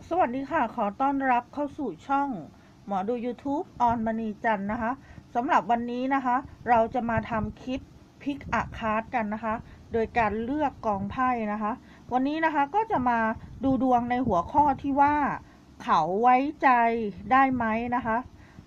สวัสดีค่ะขอต้อนรับเข้าสู่ช่องหมอดู YouTube ออนมณีจันทร์นะคะสำหรับวันนี้นะคะเราจะมาทำคลิปพิกอะคาร์ดกันนะคะโดยการเลือกกองไพ่นะคะวันนี้นะคะก็จะมาดูดวงในหัวข้อที่ว่าเขาไว้ใจได้ไหมนะคะ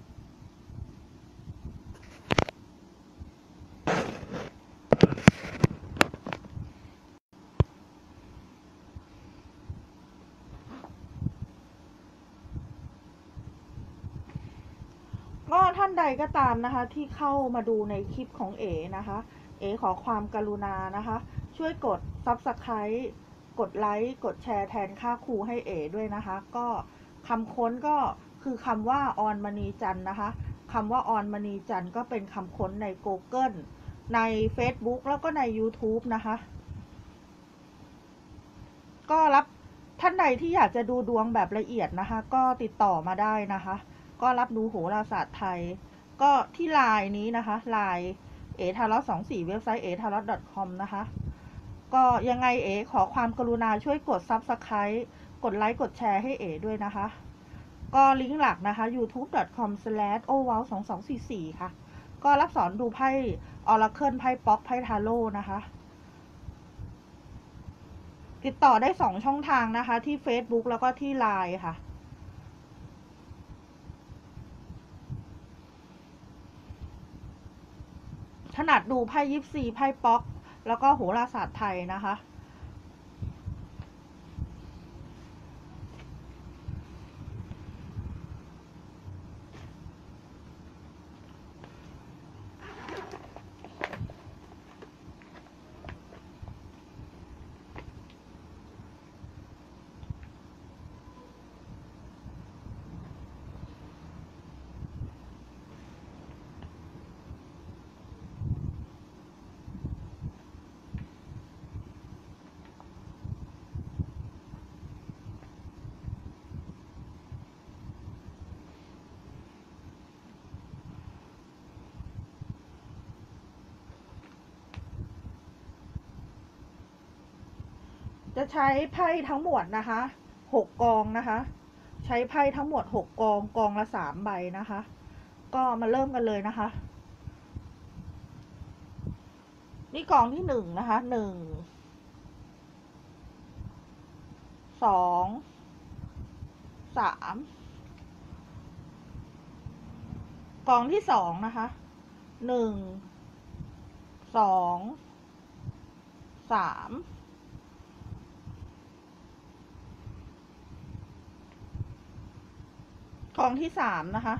ก็ท่านใดก็ตามนะคะที่เข้ามาดูในคลิปของเอนะคะเอขอความกรุณานะคะช่วยกด Subscribe กดไลค์กดแชร์แทนค่าครูให้เอด้วยนะคะก็คำค้นก็คือคำว่าออนมณีจันทร์นะคะคำว่าออนมณีจันทร์ก็เป็นคำค้นใน Google ใน Facebook แล้วก็ใน YouTube นะคะก็รับท่านใดที่อยากจะดูดวงแบบละเอียดนะคะก็ติดต่อมาได้นะคะก็รับดูโหราศาสตร์ไทยก็ที่ไลน์นี้นะคะไลน์เอทารอต24เว็บไซต์etarot.com นะคะก็ยังไงเอขอความกรุณาช่วยกด Subscribe กดไลค์กดแชร์ให้เอด้วยนะคะก็ลิงก์หลักนะคะ youtube.com/owow2244 ค่ะก็รับสอนดูไพ่ออราเคิลไพ่ป๊อกไพ่ทาโร่นะคะติดต่อได้2ช่องทางนะคะที่ Facebook แล้วก็ที่ LINE ค่ะถนัดดูไพ่ยิปซีไพ่ป๊อกแล้วก็โหราศาสตร์ไทยนะคะจะใช้ไพ่ทั้งหมดนะคะ6กองนะคะใช้ไพ่ทั้งหมด6กองกองละ3ใบนะคะก็มาเริ่มกันเลยนะคะนี่กองที่1นะคะ1 2 3กองที่2นะคะ1 2 3กองที่3นะคะ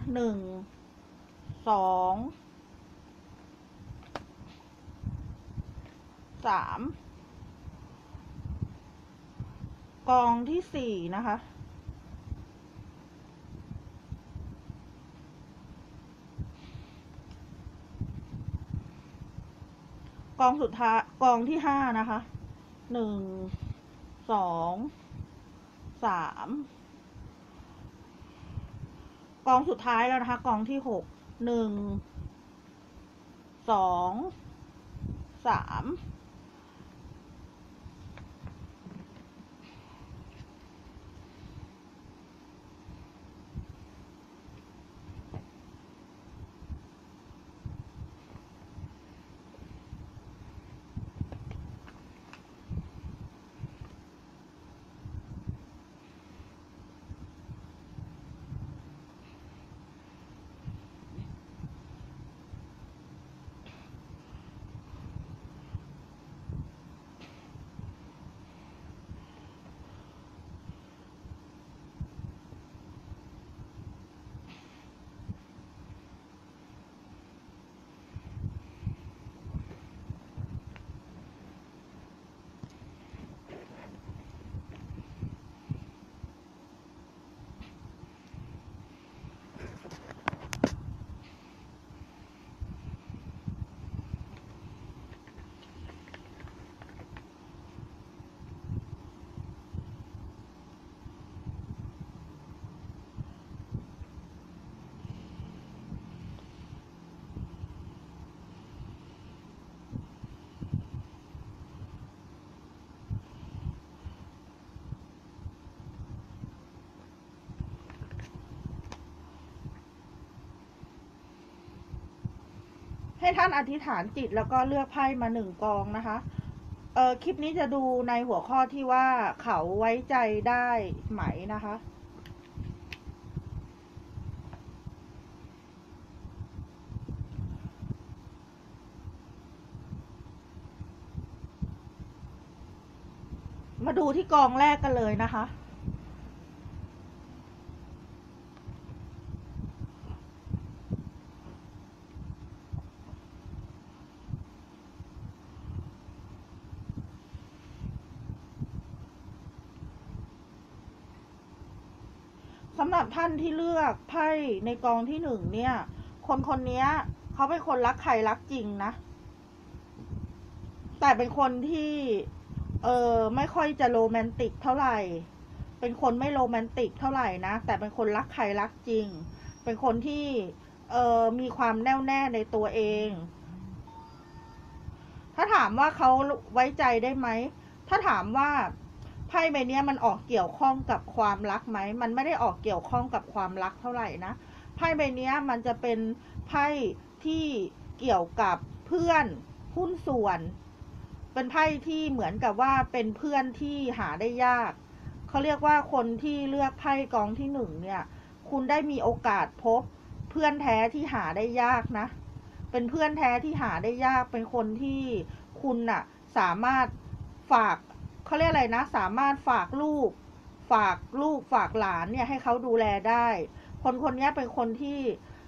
1 2 3กองที่4นะคะกองสุดท้ายกองที่5นะคะ1 2 3กองสุดท้ายแล้วนะคะกองที่6 1 2 3 ให้ท่านอธิษฐานจิตแล้วก็เลือกไพ่มา1 กองนะคะคลิปนี้จะดูในหัวข้อที่ว่าเขาไว้ใจได้ไหมนะคะมาดูที่กองแรกกันเลยนะคะสำหรับท่านที่เลือกไพ่ในกองที่1เนี่ยคนนี้เขาเป็นคนรักใครรักจริงนะแต่เป็นคนที่ไม่ค่อยจะโรแมนติกเท่าไหร่เป็นคนไม่โรแมนติกเท่าไหร่นะแต่เป็นคนรักใครรักจริงเป็นคนที่มีความแน่วแน่ในตัวเองถ้าถามว่าเขาไว้ใจได้ไหมถ้าถามว่าไพ่ใบนี้มันออกเกี่ยวข้องกับความรักไหมมันไม่ได้ออกเกี่ยวข้องกับความรักเท่าไหร่นะไพ่ใบนี้มันจะเป็นไพ่ที่เกี่ยวกับเพื่อนหุ้นส่วนเป็นไพ่ที่เหมือนกับว่าเป็นเพื่อนที่หาได้ยากเขาเรียกว่าคนที่เลือกไพ่กองที่1เนี่ยคุณได้มีโอกาสพบเพื่อนแท้ที่หาได้ยากนะเป็นเพื่อนแท้ที่หาได้ยากเป็นคนที่คุณน่ะสามารถฝากเขาเรียกอะไรนะสามารถฝากลูกฝากหลานเนี่ยให้เขาดูแลได้คนนี้เป็นคนที่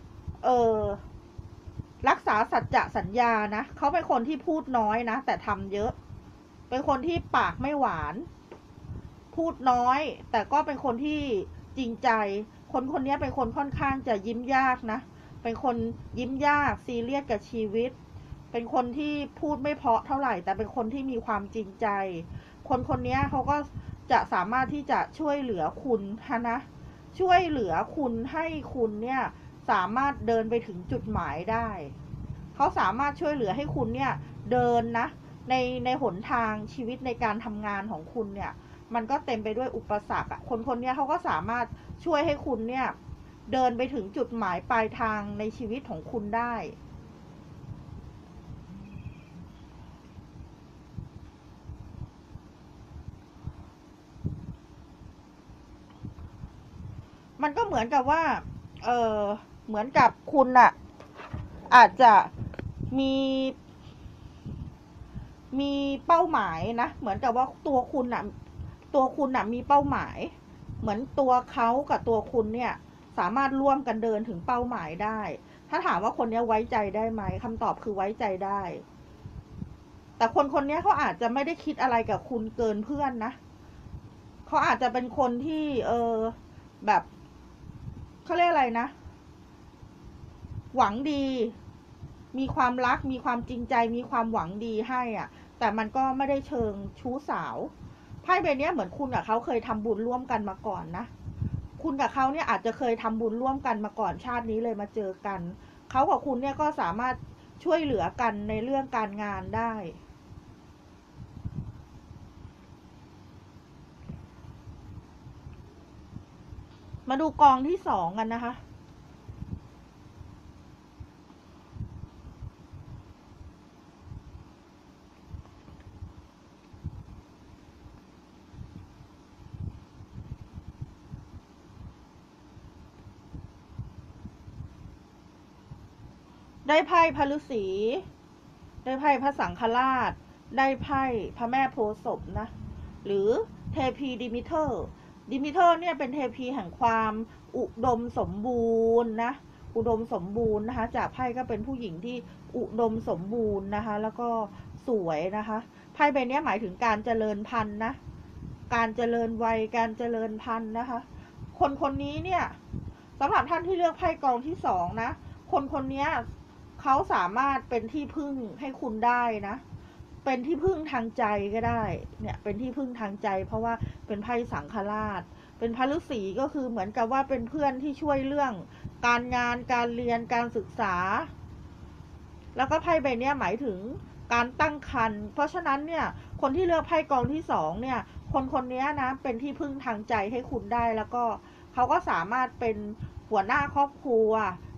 รักษาสัจจะสัญญานะเขาเป็นคนที่พูดน้อยนะแต่ทำเยอะเป็นคนที่ปากไม่หวานพูดน้อยแต่ก็เป็นคนที่จริงใจคนนี้เป็นคนค่อนข้างจะยิ้มยากนะเป็นคนยิ้มยากซีเรียสกับชีวิตเป็นคนที่พูดไม่เพราะเท่าไหร่แต่เป็นคนที่มีความจริงใจคนนี้เขาก็จะสามารถที่จะช่วยเหลือคุณนะช่วยเหลือคุณให้คุณเนี่ยสามารถเดินไปถึงจุดหมายได้เขาสามารถช่วยเหลือให้คุณเนี่ยเดินนะในหนทางชีวิตในการทำงานของคุณเนี่ยมันก็เต็มไปด้วยอุปสรรคคนนี้เขาก็สามารถช่วยให้คุณเนี่ยเดินไปถึงจุดหมายปลายทางในชีวิตของคุณได้มันก็เหมือนกับว่าเหมือนกับคุณน่ะอาจจะมีเป้าหมายนะเหมือนกับว่าตัวคุณน่ะมีเป้าหมายเหมือนตัวเขากับตัวคุณเนี่ยสามารถร่วมกันเดินถึงเป้าหมายได้ถ้าถามว่าคนนี้ไว้ใจได้ไหมคำตอบคือไว้ใจได้แต่คนนี้เขาอาจจะไม่ได้คิดอะไรกับคุณเกินเพื่อนนะเขาอาจจะเป็นคนที่แบบเขาเรียกอะไรนะหวังดีมีความรักมีความจริงใจมีความหวังดีให้แต่มันก็ไม่ได้เชิงชู้สาวไพ่ใบนี้เหมือนคุณกับเขาเคยทำบุญร่วมกันมาก่อนนะคุณกับเขาเนี่ยอาจจะเคยทำบุญร่วมกันมาก่อนชาตินี้เลยมาเจอกันเขากับคุณเนี่ยก็สามารถช่วยเหลือกันในเรื่องการงานได้มาดูกองที่2กันนะคะได้ไพ่พระฤาษีได้ไพ่พระสังฆราชได้ไพ่พระแม่โพธิ์ศพนะหรือเทพีดิมิเตอร์เนี่ยเป็นเทพีแห่งความอุดมสมบูรณ์นะอุดมสมบูรณ์นะคะจากไพ่ก็เป็นผู้หญิงที่อุดมสมบูรณ์นะคะแล้วก็สวยนะคะไพ่ใบนี้หมายถึงการเจริญพันธุ์นะการเจริญวัยการเจริญพันธุ์นะคะคนนี้เนี่ยสำหรับท่านที่เลือกไพ่กองที่2นะคนนี้เขาสามารถเป็นที่พึ่งให้คุณได้นะเป็นที่พึ่งทางใจก็ได้เนี่ยเป็นที่พึ่งทางใจเพราะว่าเป็นไพ่สังฆราชเป็นพระฤาษีก็คือเหมือนกับว่าเป็นเพื่อนที่ช่วยเรื่องการงานการเรียนการศึกษาแล้วก็ไพ่ใบนี้หมายถึงการตั้งครรภ์เพราะฉะนั้นเนี่ยคนที่เลือกไพ่กองที่2เนี่ยคนนี้นะเป็นที่พึ่งทางใจให้คุณได้แล้วก็เขาก็สามารถเป็นหัวหน้าครอบครัว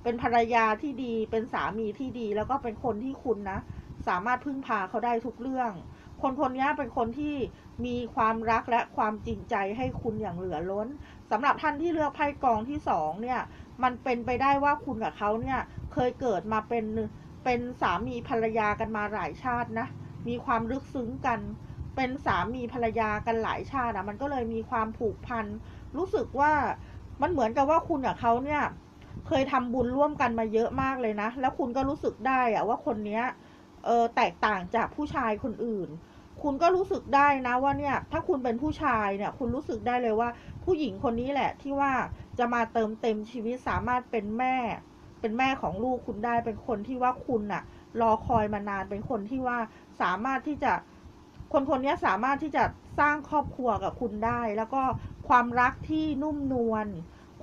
เป็นภรรยาที่ดีเป็นสามีที่ดีแล้วก็เป็นคนที่คุณนะสามารถพึ่งพาเขาได้ทุกเรื่องคนคนนี้เป็นคนที่มีความรักและความจริงใจให้คุณอย่างเหลือล้นสำหรับท่านที่เลือกไพ่กองที่สองเนี่ยมันเป็นไปได้ว่าคุณกับเขาเนี่ยเคยเกิดมาเป็นสามีภรรยากันมาหลายชาตินะมีความลึกซึ้งกันเป็นสามีภรรยากันหลายชาติมันก็เลยมีความผูกพันรู้สึกว่ามันเหมือนกับว่าคุณกับเขาเนี่ยเคยทำบุญร่วมกันมาเยอะมากเลยนะแล้วคุณก็รู้สึกได้ว่าคนเนี้ยแตกต่างจากผู้ชายคนอื่นคุณก็รู้สึกได้นะว่าเนี่ยถ้าคุณเป็นผู้ชายเนี่ยคุณรู้สึกได้เลยว่าผู้หญิงคนนี้แหละที่ว่าจะมาเติมเต็มชีวิตสามารถเป็นแม่ของลูกคุณได้เป็นคนที่ว่าคุณน่ะรอคอยมานานเป็นคนที่ว่าสามารถที่จะคนนี้สามารถที่จะสร้างครอบครัวกับคุณได้แล้วก็ความรักที่นุ่มนวล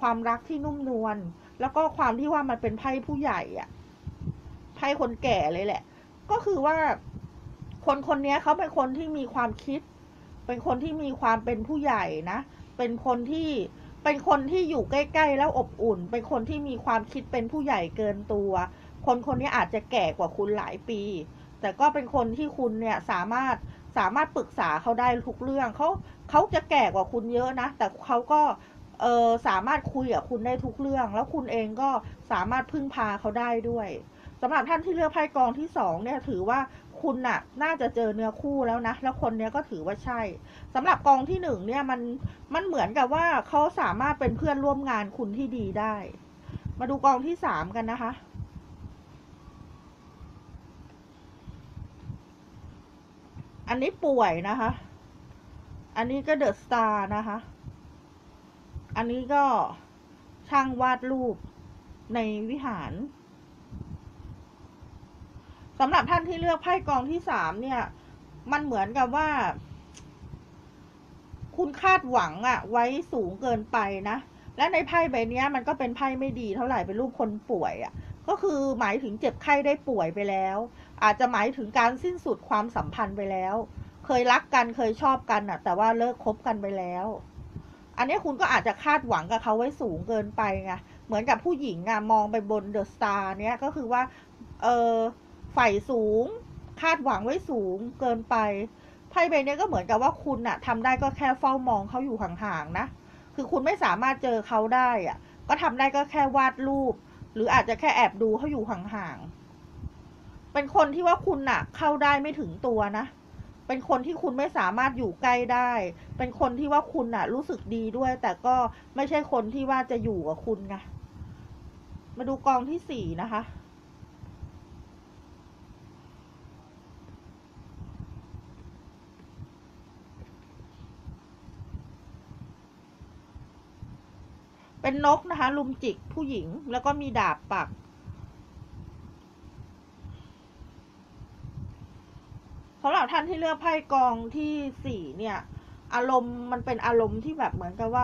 แล้วก็ความที่ว่ามันเป็นไพ่ผู้ใหญ่ไพ่คนแก่เลยแหละก็คือว่าคนนี้เขาเป็นคนที่มีความคิดเป็นคนที่มีความเป็นผู้ใหญ่นะเป็นคนที่อยู่ใกล้ๆแล้วอบอุ่นเป็นคนที่มีความคิดเป็นผู้ใหญ่เกินตัวคนนี้อาจจะแก่กว่าคุณหลายปีแต่ก็เป็นคนที่คุณเนี่ยสามารถปรึกษาเขาได้ทุกเรื่องเขาจะแก่กว่าคุณเยอะนะแต่เขาก็สามารถคุยกับคุณได้ทุกเรื่องแล้วคุณเองก็สามารถพึ่งพาเขาได้ด้วยสำหรับท่านที่เลือกไพ่กองที่สองเนี่ยถือว่าคุณน่ะน่าจะเจอเนื้อคู่แล้วนะแล้วคนนี้ก็ถือว่าใช่สำหรับกองที่หนึ่งเนี่ยมันเหมือนกับว่าเขาสามารถเป็นเพื่อนร่วมงานคุณที่ดีได้มาดูกองที่สามกันนะคะอันนี้ป่วยนะคะอันนี้ก็เดอะสตาร์นะคะอันนี้ก็ช่างวาดรูปในวิหารสำหรับท่านที่เลือกไพ่กองที่สามเนี่ยมันเหมือนกับว่าคุณคาดหวังไว้สูงเกินไปนะและในไพ่ใบนี้มันก็เป็นไพ่ไม่ดีเท่าไหร่เป็นรูปคนป่วยก็คือหมายถึงเจ็บไข้ได้ป่วยไปแล้วอาจจะหมายถึงการสิ้นสุดความสัมพันธ์ไปแล้วเคยรักกันเคยชอบกันแต่ว่าเลิกคบกันไปแล้วอันนี้คุณก็อาจจะคาดหวังกับเขาไว้สูงเกินไปไงเหมือนกับผู้หญิงมองไปบนเดอะสตาร์เนี้ยก็คือว่าใฝ่สูงคาดหวังไว้สูงเกินไปไพ่ใบนี้ก็เหมือนกับว่าคุณทำได้ก็แค่เฝ้ามองเขาอยู่ห่างๆนะคือคุณไม่สามารถเจอเขาได้ก็ทำได้ก็แค่วาดรูปหรืออาจจะแค่แอบดูเขาอยู่ห่างๆเป็นคนที่ว่าคุณเข้าได้ไม่ถึงตัวนะเป็นคนที่คุณไม่สามารถอยู่ใกล้ได้เป็นคนที่ว่าคุณรู้สึกดีด้วยแต่ก็ไม่ใช่คนที่ว่าจะอยู่กับคุณไงมาดูกองที่สี่นะคะเป็นนกนะคะลุมจิกผู้หญิงแล้วก็มีดาบปักสำหรับท่านที่เลือกไพ่กองที่สี่เนี่ยอารมณ์มันเป็นอารมณ์ที่แบบเหมือนกับว่า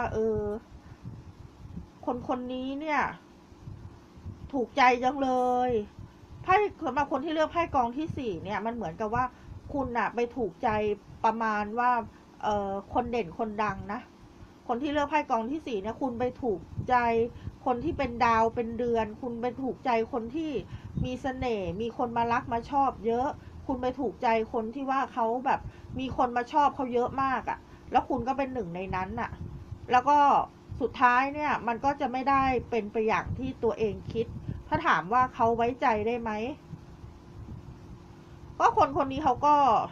คนนี้เนี่ยถูกใจจังเลยไพ่สำหรับคนที่เลือกไพ่กองที่สี่เนี่ยมันเหมือนกับว่าคุณไปถูกใจประมาณว่าคนเด่นคนดังนะคนที่เลือกไพ่กองที่สี่เนี่ยคุณไปถูกใจคนที่เป็นดาวเป็นเดือนคุณไปถูกใจคนที่มีเสน่ห์มีคนมารักมาชอบเยอะคุณไปถูกใจคนที่ว่าเขาแบบมีคนมาชอบเขาเยอะมากแล้วคุณก็เป็นหนึ่งในนั้นแล้วก็สุดท้ายเนี่ยมันก็จะไม่ได้เป็นไปอย่างที่ตัวเองคิดถ้าถามว่าเขาไว้ใจได้ไหมก็คนนี้เขา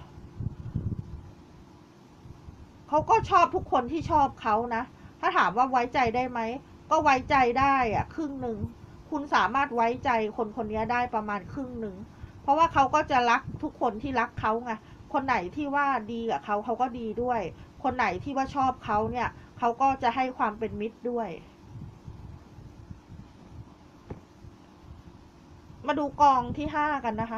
ก็ชอบทุกคนที่ชอบเขานะถ้าถามว่าไว้ใจได้ไหมก็ไว้ใจได้ครึ่งหนึ่งคุณสามารถไว้ใจคนนี้ได้ประมาณครึ่งหนึ่งเพราะว่าเขาก็จะรักทุกคนที่รักเขาไงคนไหนที่ว่าดีกับเขาก็ดีด้วยคนไหนที่ว่าชอบเขาเนี่ยเขาก็จะให้ความเป็นมิตรด้วยมาดูกองที่ห้ากันนะคะ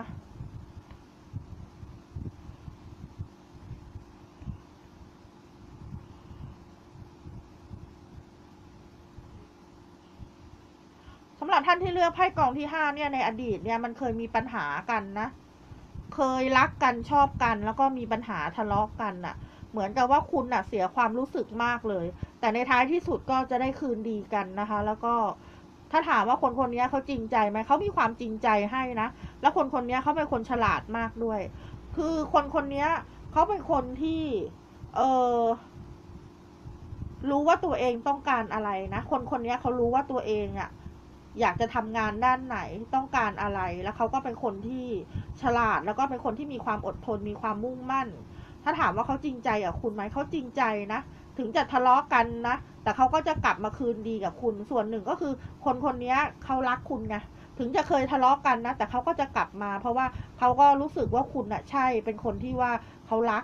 สำหรับท่านที่เลือกไพ่กองที่ห้าเนี่ยในอดีตเนี่ยมันเคยมีปัญหากันนะเคยรักกันชอบกันแล้วก็มีปัญหาทะเลาะกันเหมือนกับว่าคุณเสียความรู้สึกมากเลยแต่ในท้ายที่สุดก็จะได้คืนดีกันนะคะแล้วก็ถ้าถามว่าคนคนนี้เขาจริงใจไหมเขามีความจริงใจให้นะแล้วคนคนนี้เขาเป็นคนฉลาดมากด้วยคือคนคนนี้เขาเป็นคนที่เออรู้ว่าตัวเองต้องการอะไรนะคนคนนี้เขารู้ว่าตัวเองอะอยากจะทำงานด้านไหนต้องการอะไรแล้วเขาก็เป็นคนที่ฉลาดแล้วก็เป็นคนที่มีความอดทนมีความมุ่งมั่นถ้าถามว่าเขาจริงใจกับคุณไหมเขาจริงใจนะถึงจะทะเลาะกันนะแต่เขาก็จะกลับมาคืนดีกับคุณส่วนหนึ่งก็คือคนคนนี้เขารักคุณไงถึงจะเคยทะเลาะกันนะแต่เขาก็จะกลับมาเพราะว่าเขาก็รู้สึกว่าคุณน่ะใช่เป็นคนที่ว่าเขารัก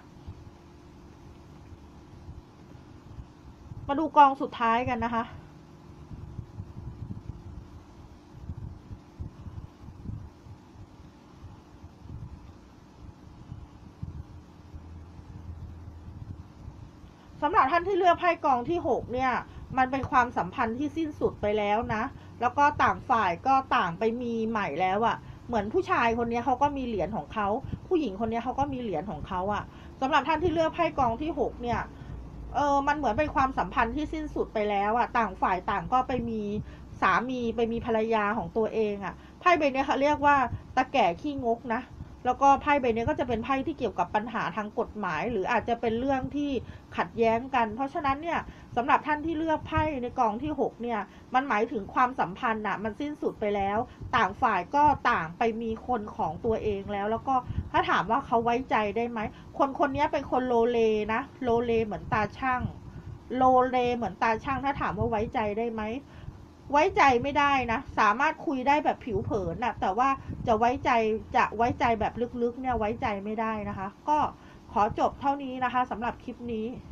มาดูกองสุดท้ายกันนะคะสำหรับท่านที่เลือกไพ่กองที่6เนี่ยมันเป็นความสัมพันธ์ที่สิ้นสุดไปแล้วนะแล้วก็ต่างฝ่ายก็ต่างไปมีใหม่แล้วอะเหมือนผู้ชายคนนี้เขาก็มีเหรียญของเขาผู้หญิงคนนี้เขาก็มีเหรียญของเขาอะสำหรับท่านที่เลือกไพ่กองที่6เนี่ยมันเหมือนเป็นความสัมพันธ์ที่สิ้นสุดไปแล้วอะต่างฝ่ายต่างก็ไปมีสามีไปมีภรรยาของตัวเองอะไพ่ใบนี้เขาเรียกว่าตะแก่ขี้งกนะแล้วก็ไพ่ใบนี้ก็จะเป็นไพ่ที่เกี่ยวกับปัญหาทางกฎหมายหรืออาจจะเป็นเรื่องที่ขัดแย้งกันเพราะฉะนั้นเนี่ยสำหรับท่านที่เลือกไพ่ในกองที่6เนี่ยมันหมายถึงความสัมพันธ์น่ะมันสิ้นสุดไปแล้วต่างฝ่ายก็ต่างไปมีคนของตัวเองแล้วก็ถ้าถามว่าเขาไว้ใจได้ไหมคนคนนี้เป็นคนโลเลนะโลเลเหมือนตาช่างโลเลเหมือนตาช่างถ้าถามว่าไว้ใจได้ไหมไว้ใจไม่ได้นะสามารถคุยได้แบบผิวเผินนะแต่ว่าจะไว้ใจแบบลึกๆเนี่ยไว้ใจไม่ได้นะคะก็ขอจบเท่านี้นะคะสำหรับคลิปนี้